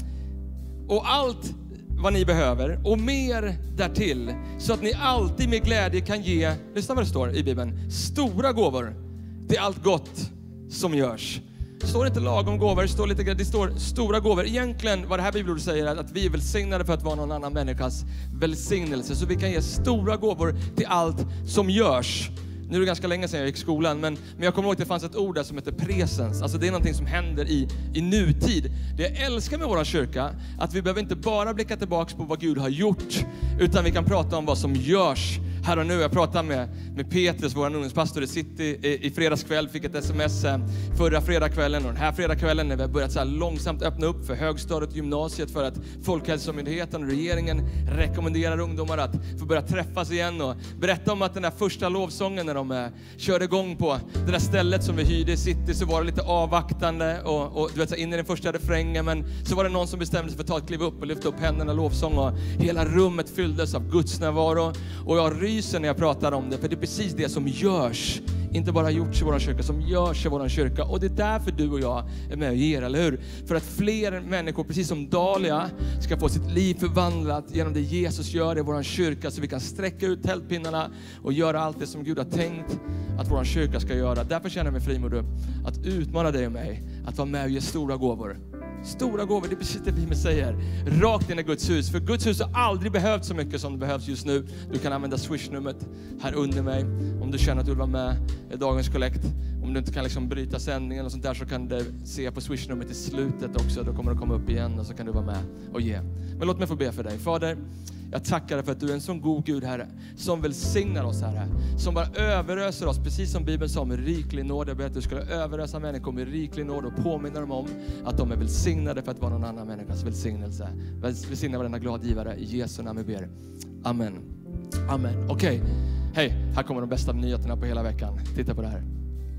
Och allt vad ni behöver och mer därtill, så att ni alltid med glädje kan ge, lyssna vad det står i Bibeln, stora gåvor till allt gott som görs. Det står inte lagom gåvor, det står, lite, det står stora gåvor. Egentligen vad det här bibelordet säger är att vi är välsignade för att vara någon annan människas välsignelse. Så vi kan ge stora gåvor till allt som görs. Nu är det ganska länge sedan jag gick i skolan, men, men jag kommer ihåg att det fanns ett ord där som heter presens. Alltså det är någonting som händer i, i nutid. Det jag älskar med vår kyrka, att vi behöver inte bara blicka tillbaka på vad Gud har gjort, utan vi kan prata om vad som görs här och nu. Jag pratade med, med Petrus, vår ungdomspastor i City, i, i fredagskväll. Fick ett sms förra fredagskvällen och den här fredagskvällen när vi har börjat så här långsamt öppna upp för högstadiet och gymnasiet, för att Folkhälsomyndigheten och regeringen rekommenderar ungdomar att få börja träffas igen och berätta om att den där första lovsången när de eh, körde igång på det där stället som vi hyrde i City, så var det lite avvaktande och, och du vet, så in i den första refrängen, men så var det någon som bestämde sig för att ta ett kliv upp och lyfta upp händerna lovsång och hela rummet fylldes av Guds närvaro. Och jag ryser när jag pratar om det, för det är precis det som görs, inte bara gjorts i vår kyrka, som görs i vår kyrka. Och det är därför du och jag är med och ger, eller hur? För att fler människor, precis som Dahlia, ska få sitt liv förvandlat genom det Jesus gör i vår kyrka, så vi kan sträcka ut tältpinnarna och göra allt det som Gud har tänkt att vår kyrka ska göra. Därför känner jag mig frimodig att utmana dig och mig att vara med och ge stora gåvor Stora gåvor, det är precis det Bibeln säger. Rakt in i Guds hus. För Guds hus har aldrig behövt så mycket som det behövs just nu. Du kan använda Swish-numret här under mig. Om du känner att du vill vara med i dagens kollekt. Om du inte kan liksom bryta sändningen och sånt där, så kan du se på Swish-numret i slutet också. Då kommer det komma upp igen och så kan du vara med och ge. Men låt mig få be för dig. Fader, jag tackar dig för att du är en sån god Gud, Herre. Som välsignar oss, Herre. Som bara överöser oss, precis som Bibeln sa, med riklig nåd. Jag ber att du skulle överösa människor med riklig nåd och påminna dem om att de är välsignade för att vara någon annan människas välsignelse. Välsigna varenda gladgivare i Jesu namn vi ber. Amen. Amen. Okej. Okay. Hej, här kommer de bästa nyheterna på hela veckan. Titta på det här.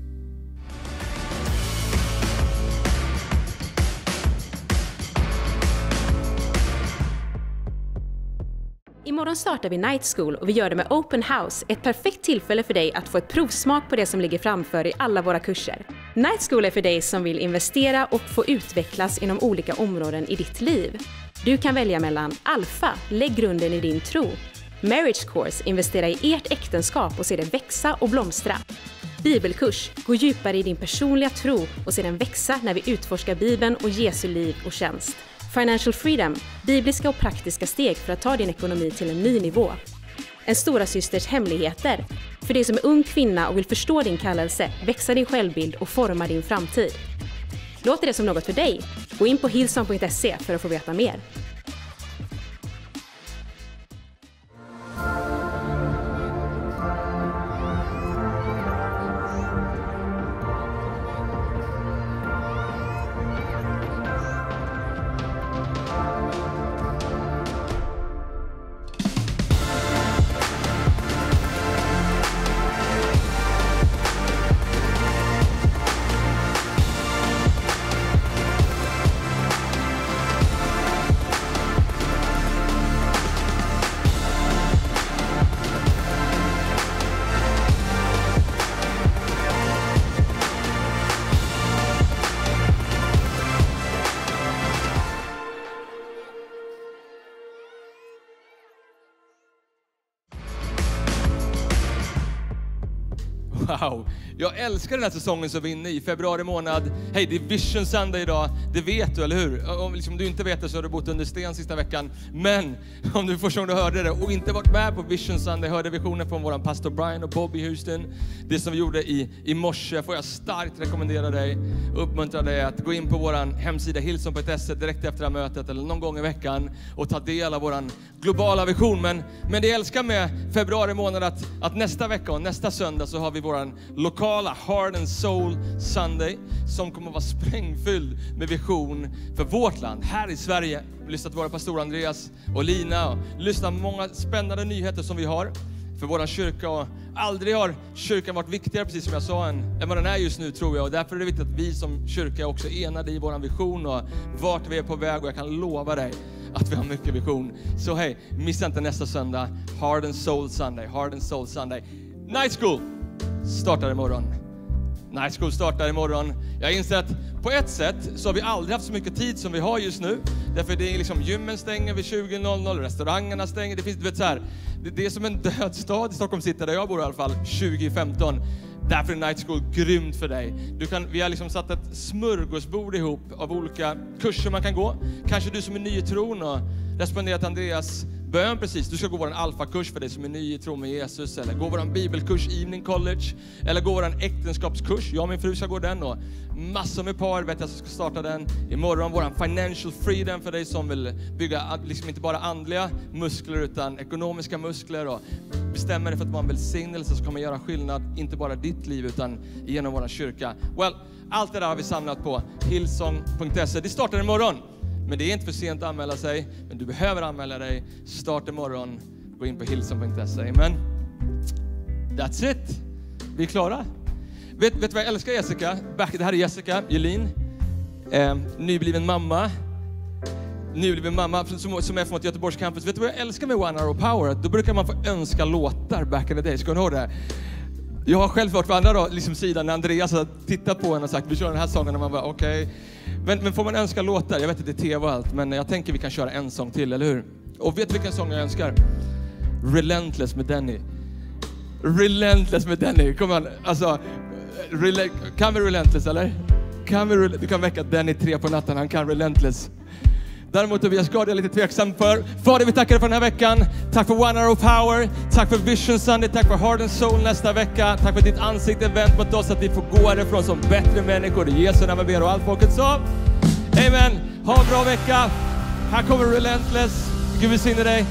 Imorgon startar vi Night School och vi gör det med Open House, ett perfekt tillfälle för dig att få ett provsmak på det som ligger framför i alla våra kurser. Night School är för dig som vill investera och få utvecklas inom olika områden i ditt liv. Du kan välja mellan Alpha, lägg grunden i din tro. Marriage Course, investera i ert äktenskap och se det växa och blomstra. Bibelkurs, gå djupare i din personliga tro och se den växa när vi utforskar Bibeln och Jesu liv och tjänst. Financial Freedom, bibliska och praktiska steg för att ta din ekonomi till en ny nivå. En stora systers hemligheter, för dig som är ung kvinna och vill förstå din kallelse, växa din självbild och forma din framtid. Låter det som något för dig? Gå in på hillsong punkt se för att få veta mer. Wow, jag älskar den här säsongen som vi är inne i, februari månad. Hej, det är Vision Sunday idag, det vet du, eller hur? Om liksom du inte vet det så har du bott under sten sista veckan. Men om du första gången du hörde det och inte varit med på Vision Sunday, hörde visionen från våran pastor Brian och Bobby Houston, det som vi gjorde i, i morse, får jag starkt rekommendera dig, uppmuntra dig att gå in på våran hemsida hillsong punkt se direkt efter det här mötet eller någon gång i veckan och ta del av våran globala vision. Men, men det jag älskar med februari månad att, att nästa vecka och nästa söndag så har vi våran lokala Heart and Soul Sunday som kommer att vara sprängfylld med vision för vårt land här i Sverige. Lyssna till våra pastor Andreas och Lina och lyssna på många spännande nyheter som vi har för våran kyrka. Och aldrig har kyrkan varit viktigare, precis som jag sa, än, än vad den är just nu, tror jag. Och därför är det viktigt att vi som kyrka är också enade i våran vision och vart vi är på väg. Och jag kan lova dig att vi har mycket vision. Så hej, missa inte nästa söndag. Heart and Soul Sunday. Heart and Soul Sunday. Night School startar imorgon. Night School startar imorgon. Jag inser att på ett sätt så har vi aldrig haft så mycket tid som vi har just nu. Därför det är liksom, gymmen stänger vid tjugo noll noll, restaurangerna stänger. Det finns, du vet så här, det, det är som en död stad i Stockholm City där jag bor i alla fall, tjugo femton. Därför är Night School grymt för dig. Du kan, vi har liksom satt ett smörgåsbord ihop av olika kurser man kan gå. Kanske du som är ny i tron och responderat Andreas bön precis. Du ska gå våran alfakurs för dig som är ny i tro med Jesus. Eller gå våran bibelkurs Evening College. Eller gå våran äktenskapskurs. Jag och min fru ska gå den. Och massor med par vet jag ska starta den imorgon. Våran Financial Freedom för dig som vill bygga liksom inte bara andliga muskler utan ekonomiska muskler. Och bestämmer dig för att vara en välsignelse så kommer göra skillnad. Inte bara ditt liv utan genom våran kyrka. Well, allt det där har vi samlat på hillsong punkt se. Det startar imorgon. Men det är inte för sent att anmäla sig. Men du behöver anmäla dig. Start imorgon. Gå in på hillsong punkt se. Men that's it. Vi är klara. Vet, vet du vad jag älskar, Jessica? Back, det här är Jessica Jelin. Eh, nybliven mamma. Nybliven mamma som, som är från Göteborgs campus. Vet du vad jag älskar med One Hour of Power? Då brukar man få önska låtar back in the day. Ska ni ihåg det? Jag har själv varit på andra då, liksom sidan när Andreas har tittat på en och sagt vi kör den här sången och man bara okej. Okay. Men, men får man önska låtar? Jag vet att det är tv och allt, men jag tänker vi kan köra en sång till, eller hur? Och vet du vilken sång jag önskar? Relentless med Denny. Relentless med Denny, kom on. Alltså, rela- kan vi Relentless, eller? Kan vi, du kan väcka den i tre på natten, han kan Relentless. Däremot Tobias Gard är jag lite tveksam för. Fader, vi tackar dig för den här veckan. Tack för One Hour of Power. Tack för Vision Sunday. Tack för Heart and Soul nästa vecka. Tack för ditt ansikte vänt mot oss, att vi får gå härifrån som bättre människor. I Jesu namn ber och allt folket så. Amen. Ha en bra vecka. Här kommer Relentless. Gud välsigne dig.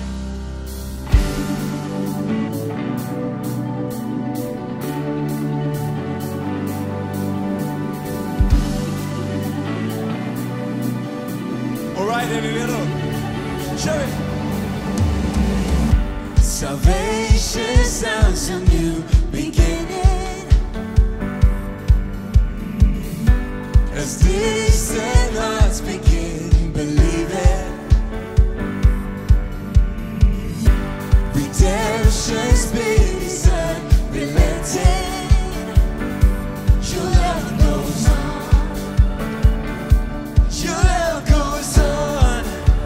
All right, är ni redo? Kör vi! Salvation sounds a new beginning, as distant hearts begin believing. Redemption's big son relenting. Your love goes on. Your love goes on.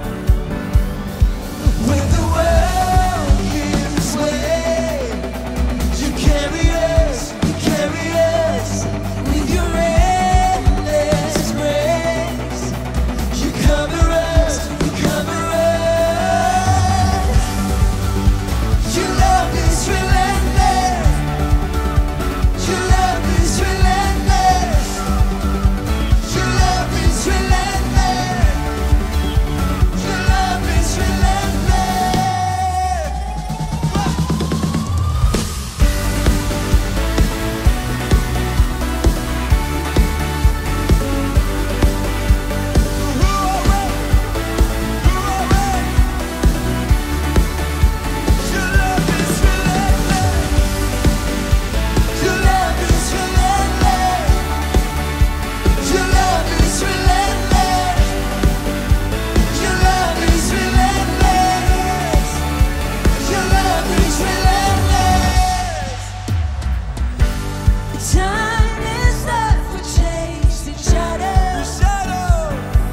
When the world gives way, you carry us, you carry us with your endless grace. You cover us, you cover us. Your love is relentless. Your love is relentless. Your love is relentless. Your love is relentless. Your love is relentless. Your love is relentless. Your love is relentless. Your love is relentless. Your love is relentless. Time is up for change to shadow. shadow.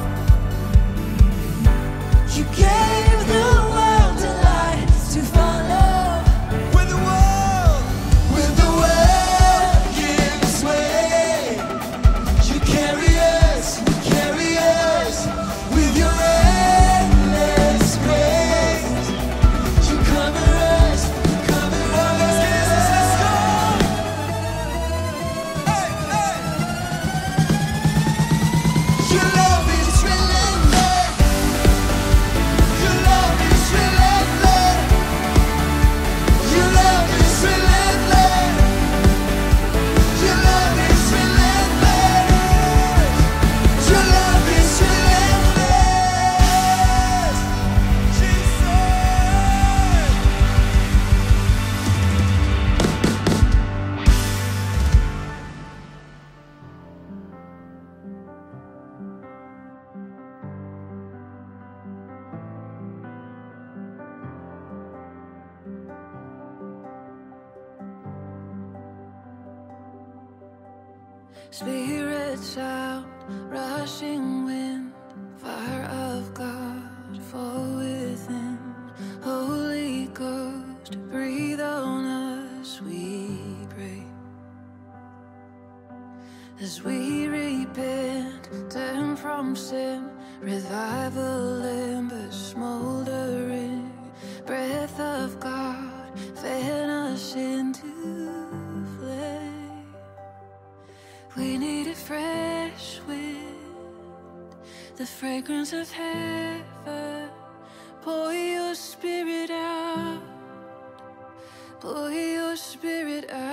You gave the world a light to follow. When the world, when the world gives way, you carry us, you carry us with your endless grace. You cover us, you cover us. Let's go. Hey, hey. Your love is relentless. Your love is relentless. Your love is relentless. Your love is relentless. Your love is relentless. Jesus. Spirits out, rushing wind, fire of God, fall within. Holy Ghost, breathe on us, we pray. As we repent, turn from sin, revival embers smoldering. Breath of God, fan us into flame. We need a fresh wind, the fragrance of heaven. Pour your spirit out, pour your spirit out.